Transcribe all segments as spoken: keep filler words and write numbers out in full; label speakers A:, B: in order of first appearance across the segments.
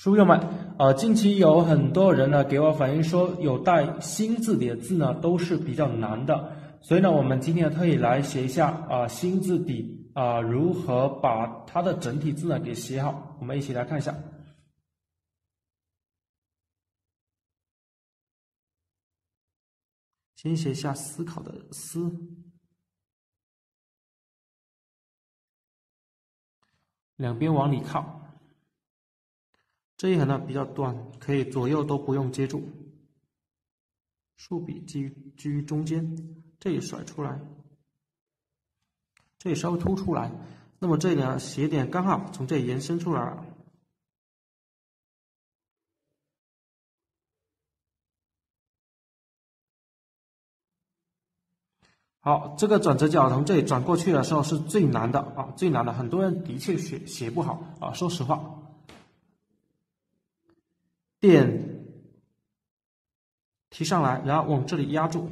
A: 书友们，呃，近期有很多人呢给我反映说，有带新字体的字呢都是比较难的，所以呢，我们今天特意来学一下啊、呃、新字体啊、呃、如何把它的整体字呢给写好。我们一起来看一下。先写一下思考的思，两边往里靠。这一横呢比较短，可以左右都不用接住。竖笔居居于中间，这里甩出来，这里稍微凸出来。那么这里呢斜点刚好从这里延伸出来了。好，这个转折角从这里转过去的时候是最难的啊，最难的，很多人的确写写不好啊，说实话。点提上来，然后往这里压住。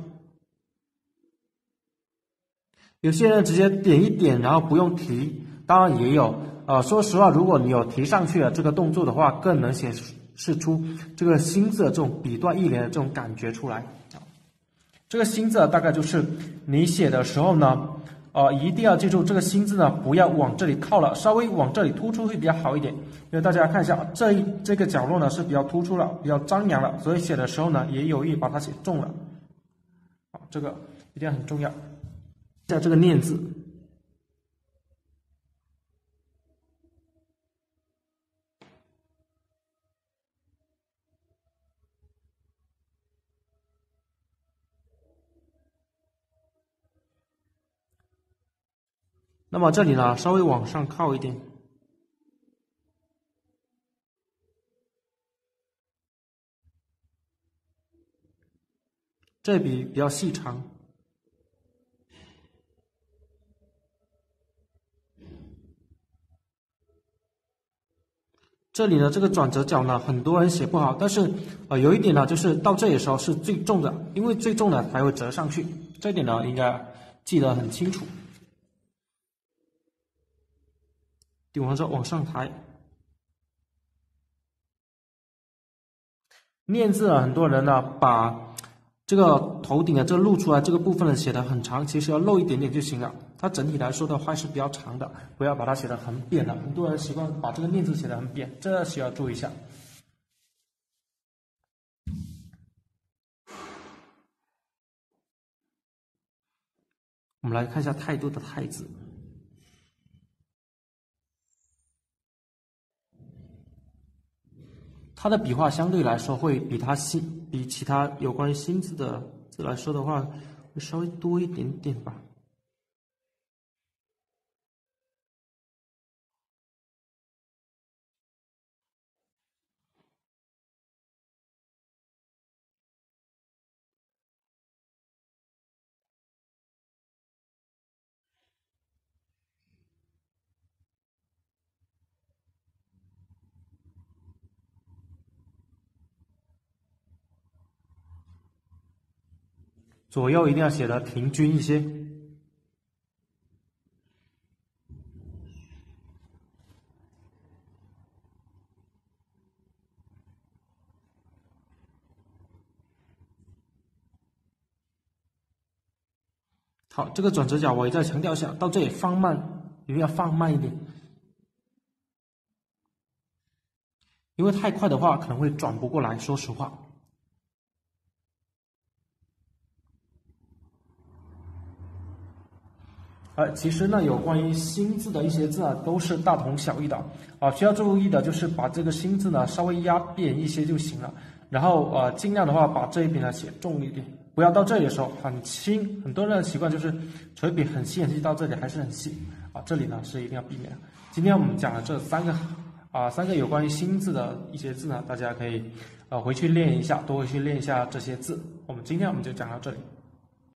A: 有些人直接点一点，然后不用提，当然也有。呃，说实话，如果你有提上去的这个动作的话，更能显示出这个新字的这种笔断意连的这种感觉出来。这个新字大概就是你写的时候呢，呃，一定要记住这个新字呢，不要往这里靠了，稍微往这里突出会比较好一点。因为大家看一下，这一这个角落呢是比较突出了，比较张扬了，所以写的时候呢也有意把它写重了。好，这个一定很重要。下这个念字，那么这里呢稍微往上靠一点。这笔比较细长，这里呢这个转折角呢很多人写不好，但是呃有一点呢就是到这里的时候是最重的，因为最重的才会折上去，这一点呢应该记得很清楚。顶完之后往上抬，念字啊，很多人呢把这个头顶的这个露出来这个部分呢写的很长，其实要露一点点就行了。它整体来说的话是比较长的，不要把它写的很扁的。很多人习惯把这个念字写的很扁，这需要注意一下。我们来看一下态度的态字。它的笔画相对来说会比它新，比其他有关于新字的字来说的话，会稍微多一点点吧。左右一定要写的平均一些。好，这个转折角我也再强调一下，到这里放慢，一定要放慢一点，因为太快的话可能会转不过来，说实话。呃，其实呢，有关于新字的一些字啊，都是大同小异的啊。需要注意的就是把这个新字呢稍微压扁一些就行了，然后呃，尽量的话把这一笔呢写重一点，不要到这里的时候很轻。很多人的习惯就是垂笔很细很细，到这里还是很细啊，这里呢是一定要避免的。今天我们讲了这三个啊三个有关于新字的一些字呢，大家可以呃回去练一下，多回去练一下这些字。我们今天我们就讲到这里。